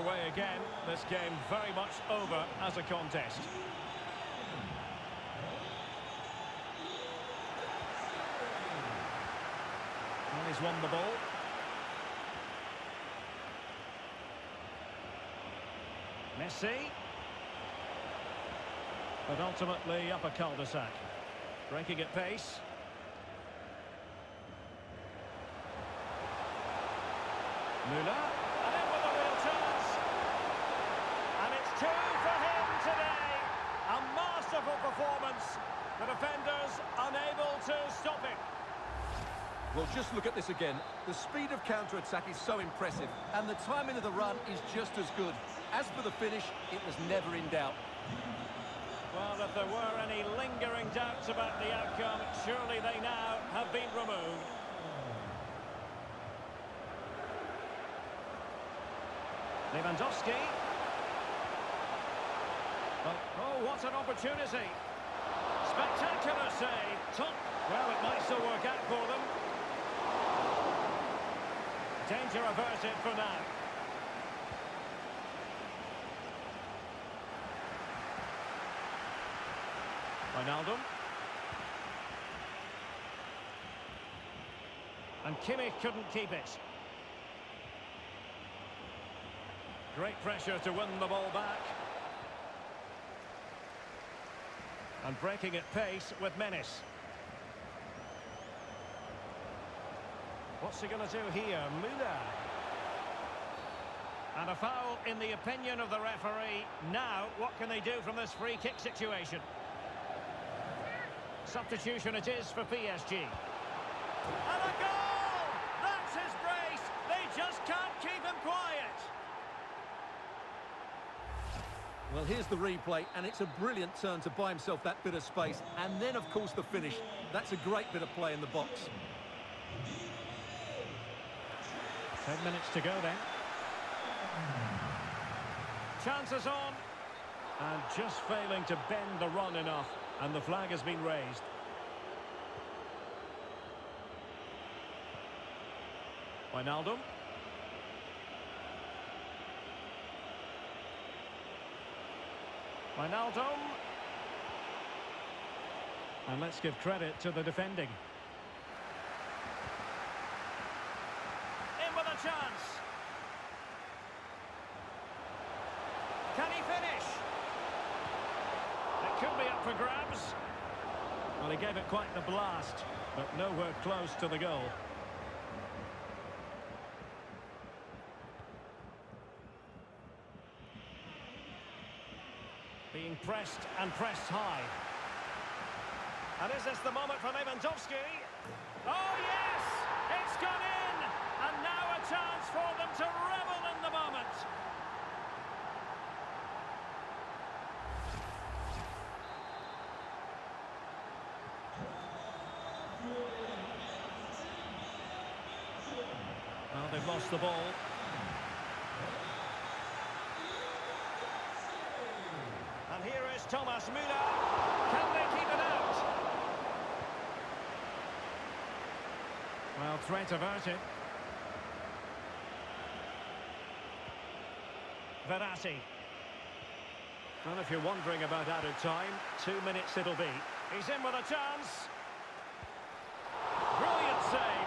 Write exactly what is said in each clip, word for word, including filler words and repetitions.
underway again. This game very much over as a contest. And he's won the ball. Messi. But ultimately up a cul-de-sac. Breaking at pace. Müller. And in with a real chance. And it's two for him today. A masterful performance. The defenders unable to stop it. Well, just look at this again. The speed of counter-attack is so impressive, and the timing of the run is just as good. As for the finish, it was never in doubt. Well, if there were any lingering doubts about the outcome, surely they now have been removed. Lewandowski. Well, oh, what an opportunity. Spectacular save. Top. Well, it might still work out for them. Danger averted for now. Wijnaldum. And Kimmich couldn't keep it. Great pressure to win the ball back. And breaking at pace with menace. What's he going to do here? Müller. And a foul in the opinion of the referee. Now, what can they do from this free kick situation? Substitution it is for P S G. And a goal! That's his brace! They just can't keep him quiet! Well, here's the replay, and it's a brilliant turn to buy himself that bit of space. And then, of course, the finish. That's a great bit of play in the box. Ten minutes to go then. Chances on. And just failing to bend the run enough. And the flag has been raised. Wijnaldum. Wijnaldum. And let's give credit to the defending. In with a chance. Can he finish? It could be up for grabs. Well, he gave it quite the blast, but nowhere close to the goal. Being pressed and pressed high. And is this the moment for Lewandowski? Oh, yes! It's gone in! And now a chance for them to revel in the moment. Well, they've lost the ball. And here is Thomas Müller. Can they keep it out? Well, threat averted. Verratti. Well, if you're wondering about added time, two minutes it'll be. He's in with a chance. Brilliant save.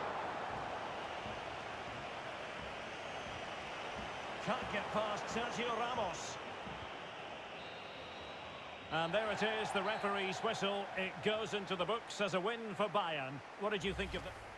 Can't get past Sergio Ramos. And there it is, the referee's whistle. It goes into the books as a win for Bayern. What did you think of it?